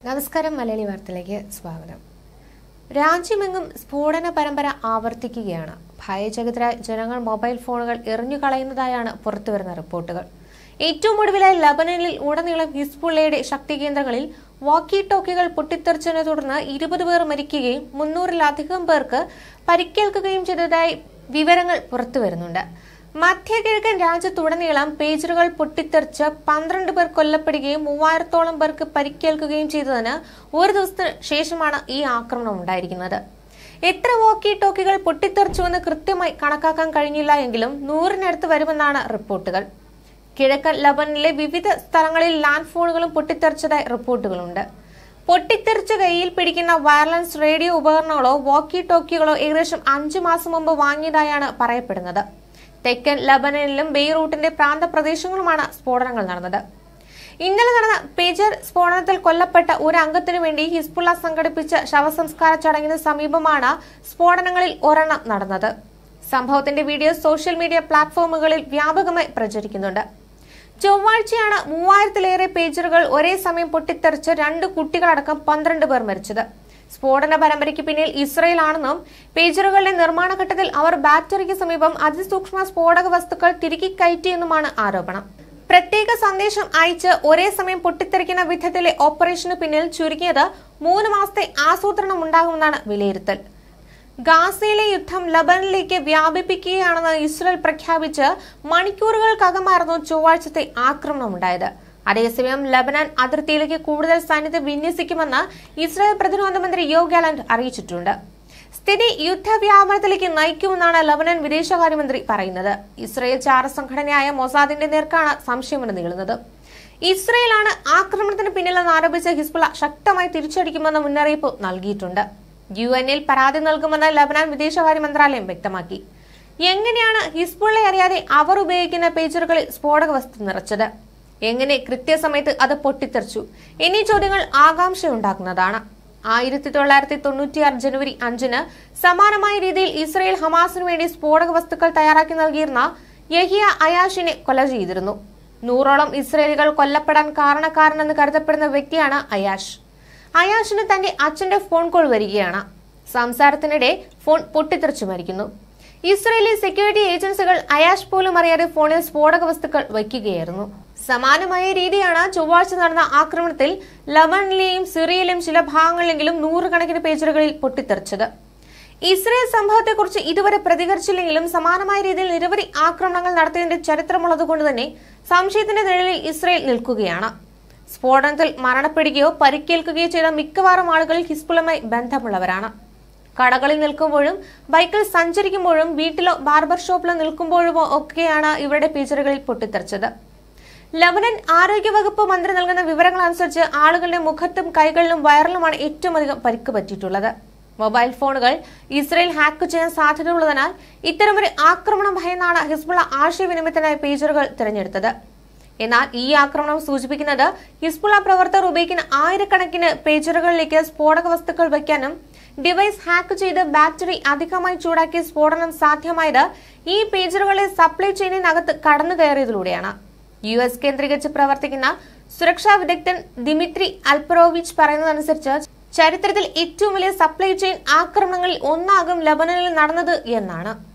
നമസ്കാരം. മലയാളി വാർത്തയിലേക്ക് സ്വാഗതം. രാജ്യമെങ്ങും സ്ഫോടന പരമ്പര ആവർത്തിക്കുകയാണ്. ഭയചകിതരായ ജനങ്ങൾ മൊബൈൽ ഫോണുകൾ എറിഞ്ഞു കളയുന്നതായാണ് പുറത്തുവരുന്ന റിപ്പോർട്ടുകൾ. ഏറ്റവും ഒടുവിലായി ലബനനിൽ ഉടനീളം ഹിസ്ബുള്ളയുടെ ശക്തി കേന്ദ്രങ്ങളിൽ വാക്കി ടോക്കികൾ പൊട്ടിത്തെറിച്ചതിനെ തുടർന്ന് 20 പേർ മരിക്കുകയും 300-ലധികം പേർക്ക് പരിക്കേൽക്കുകയും ചെയ്തതായി വിവരങ്ങൾ പുറത്തുവരുന്നുണ്ട്. മധ്യകിഴക്കൻ രാജ്യത്തുടനീളം പേജറുകൾ പൊട്ടിത്തെറിച്ച് 12 പേർ കൊല്ലപ്പെടുകയും 3000-ഓളം പേർക്ക് പരിക്കേൽക്കുകയും ചെയ്തതിന് ഒരു ദിവസത്തിന് ശേഷമാണ് ഈ ആക്രമണം ഉണ്ടായിരിക്കുന്നത്. എത്ര വാക്കി ടോക്കികൾ പൊട്ടിത്തെറിച്ചുവെന്ന് കൃത്യമായി കണക്കാക്കാൻ കഴിഞ്ഞില്ല എങ്കിലും 100-നടുത്ത് വരുമെന്നാണ് റിപ്പോർട്ടുകൾ. കിഴക്കൻ ലബനനിലെ വിവിധ സ്ഥലങ്ങളിൽ ലാൻഡ് ഫോണുകളും പൊട്ടിത്തെറിച്ചതായി റിപ്പോർട്ടുകളുണ്ട്. പൊട്ടിത്തെറിച്ച കൈയിൽ പിടിക്കുന്ന വയർലെസ് റേഡിയോ ഉപകരണങ്ങളോ വാക്കി ടോക്കികളോ ഏകദേശം 5 മാസം മുമ്പ് വാങ്ങിയതായാണ് പറയപ്പെടുന്നത്. തെക്കൻ ലബനനിലും ബെയ്റൂട്ടിന്റെ പ്രാന്തപ്രദേശങ്ങളുമാണ് സ്ഫോടനങ്ങൾ നടന്നത്. ഇന്നലെ നടന്ന പേജർ സ്ഫോടനത്തിൽ കൊല്ലപ്പെട്ട ഒരു അംഗത്തിനു വേണ്ടി ഹിസ്ബുള്ള സംഘടിപ്പിച്ച ശവസംസ്കാര ചടങ്ങിന് സമീപമാണ് സ്ഫോടനങ്ങളിൽ ഒരെണ്ണം നടന്നത്. സംഭവത്തിന്റെ വീഡിയോ സോഷ്യൽ മീഡിയ പ്ലാറ്റ്ഫോമുകളിൽ വ്യാപകമായി പ്രചരിക്കുന്നുണ്ട്. ചൊവ്വാഴ്ചയാണ് 3000-ലേറെ പേജറുകൾ ഒരേ സമയം പൊട്ടിത്തെറിച്ച് 2 കുട്ടികളടക്കം 12 പേർ മരിച്ചത്. സ്ഫോടന പരമ്പരയ്ക്ക് പിന്നിൽ ഇസ്രയേൽ ആണെന്നും പേജറുകളുടെ നിർമ്മാണ ഘട്ടത്തിൽ അവർ ബാറ്ററിക്ക് സമീപം അതിസൂക്ഷ്മ സ്ഫോടക വസ്തുക്കൾ തിരുകി കയറ്റിയെന്നുമാണ് ആരോപണം. പ്രത്യേക സന്ദേശം അയച്ച് ഒരേ സമയം പൊട്ടിത്തെറിക്കുന്ന വിധത്തിലെ ഓപ്പറേഷന് പിന്നിൽ ചുരുങ്ങിയത് 3 മാസത്തെ ആസൂത്രണം ഉണ്ടാകുമെന്നാണ് വിലയിരുത്തൽ. ഗാസയിലെ യുദ്ധം ലബനനിലേക്ക് വ്യാപിപ്പിക്കുകയാണെന്ന് ഇസ്രയേൽ പ്രഖ്യാപിച്ച് മണിക്കൂറുകൾക്കകമായിരുന്നു ചൊവ്വാഴ്ചത്തെ ആക്രമണമുണ്ടായത്. അതേസമയം ലബനാൻ അതിർത്തിയിലേക്ക് കൂടുതൽ സൈന്യത്തെ വിന്യസിക്കുമെന്ന് ഇസ്രായേൽ പ്രതിരോധ മന്ത്രി യോവ് ഗാലന്റ് അറിയിച്ചിട്ടുണ്ട്. സ്ഥിതി യുദ്ധവ്യാപനത്തിലേക്ക് നയിക്കുമെന്നാണ് ലബനാൻ വിദേശകാര്യമന്ത്രി പറയുന്നത്. ഇസ്രായേൽ ചാരസംഘടനയായ മൊസാദിന്റെ നേർക്കാണ് സംശയമെന്ന് നീളുന്നത്. ഇസ്രായേലാണ് ആക്രമണത്തിന് പിന്നിലെന്ന് ആരോപിച്ച ഹിസ്ബുള്ള ശക്തമായി തിരിച്ചടിക്കുമെന്ന മുന്നറിയിപ്പ് നൽകിയിട്ടുണ്ട്. UN-ൽ പരാതി നൽകുമെന്ന് ലബനാൻ വിദേശകാര്യ മന്ത്രാലയം വ്യക്തമാക്കി. എങ്ങനെയാണ് ഹിസ്ബുള്ള അറിയാതെ അവർ ഉപയോഗിക്കുന്ന പേജറുകളിൽ സ്ഫോടക വസ്തു നിറച്ചത്? എങ്ങനെ കൃത്യസമയത്ത് അത് പൊട്ടിത്തെറിച്ചു എന്നീ ചോദ്യങ്ങൾ ആകാംക്ഷയുണ്ടാക്കുന്നതാണ്. 1996 ജനുവരി 5-ന് സമാനമായ രീതിയിൽ ഇസ്രയേൽ ഹമാസിനു വേണ്ടി സ്ഫോടക വസ്തുക്കൾ തയ്യാറാക്കി നൽകിയിരുന്ന യഹിയ അയാഷിനെ കൊല ചെയ്തിരുന്നു. 100ഓളം ഇസ്രയേലികൾ കൊല്ലപ്പെടാൻ കാരണക്കാരനെന്ന് കരുതപ്പെടുന്ന വ്യക്തിയാണ് അയാഷ്. അയാഷിന് തന്റെ അച്ഛന്റെ ഫോൺ കോൾ വരികയാണ്. സംസാരത്തിനിടെ ഫോൺ പൊട്ടിത്തെറിച്ചു മരിക്കുന്നു. ഇസ്രയേലി സെക്യൂരിറ്റി ഏജൻസികൾ അയാഷ് പോലും അറിയാതെ ഫോണിൽ സ്ഫോടക വസ്തുക്കൾ വയ്ക്കുകയായിരുന്നു. സമാനമായ രീതിയാണ് ചൊവ്വാഴ്ച നടന്ന ആക്രമണത്തിൽ ലബനനിലെയും സിറിയയിലെയും ചില ഭാഗങ്ങളിലെങ്കിലും 100 കണക്കിന് പേജറുകളിൽ പൊട്ടിത്തെറിച്ചത്. ഇസ്രയേൽ സംഭവത്തെക്കുറിച്ച് ഇതുവരെ പ്രതികരിച്ചില്ലെങ്കിലും സമാനമായ രീതിയിൽ നിരവധി ആക്രമണങ്ങൾ നടത്തിയതിന്റെ ചരിത്രമുള്ളതുകൊണ്ട് തന്നെ സംശയത്തിന്റെ നിഴലിൽ ഇസ്രയേൽ നിൽക്കുകയാണ്. സ്ഫോടനത്തിൽ മരണപ്പെടുകയോ പരിക്കേൽക്കുകയോ ചെയ്ത മിക്കവാറും ആളുകൾ ഹിസ്ബുള്ളയുമായി ബന്ധമുള്ളവരാണ്. കടകളിൽ നിൽക്കുമ്പോഴും ബൈക്കിൽ സഞ്ചരിക്കുമ്പോഴും വീട്ടിലോ ബാർബർ ഷോപ്പിലോ നിൽക്കുമ്പോഴുമോ ഒക്കെയാണ് ഇവരുടെ പേജറുകളിൽ പൊട്ടിത്തെറിച്ചത്. ലബനൻ ആരോഗ്യവകുപ്പ് മന്ത്രി നൽകുന്ന വിവരങ്ങൾ അനുസരിച്ച് ആളുകളുടെ മുഖത്തും കൈകളിലും വയറിലുമാണ് ഏറ്റവും അധികം പരിക്ക് പറ്റിയിട്ടുള്ളത്. മൊബൈൽ ഫോണുകൾ ഇസ്രയേൽ ഹാക്ക് ചെയ്യാൻ സാധ്യതയുള്ളതിനാൽ ഇത്തരമൊരു ആക്രമണം ഭയന്നാണ് ഹിസ്ബുള്ള ആശയവിനിമയത്തിനായി പേജറുകൾ തിരഞ്ഞെടുത്തത്. എന്നാൽ ഈ ആക്രമണം സൂചിപ്പിക്കുന്നത് ഹിസ്ബുള്ള പ്രവർത്തകർ ഉപയോഗിക്കുന്ന ആയിരക്കണക്കിന് പേജറുകളിലേക്ക് സ്ഫോടക വസ്തുക്കൾ വയ്ക്കാനും ഡിവൈസ് ഹാക്ക് ചെയ്ത് ബാറ്ററി അധികമായി ചൂടാക്കി സ്ഫോടനം സാധ്യമായത് ഈ പേജറുകളെ സപ്ലൈ ചെയിനിനകത്ത് കടന്നു കയറിയതിലൂടെയാണ്. US കേന്ദ്രീകരിച്ച് പ്രവർത്തിക്കുന്ന സുരക്ഷാ വിദഗ്ധൻ ദിമിത്രി അൽപറോവിച്ച് പറയുന്നതനുസരിച്ച് ചരിത്രത്തിൽ ഏറ്റവും വലിയ സപ്ലൈ ചെയിൻ ആക്രമണങ്ങളിൽ ഒന്നാകും ലബനനിൽ നടന്നത് എന്നാണ്.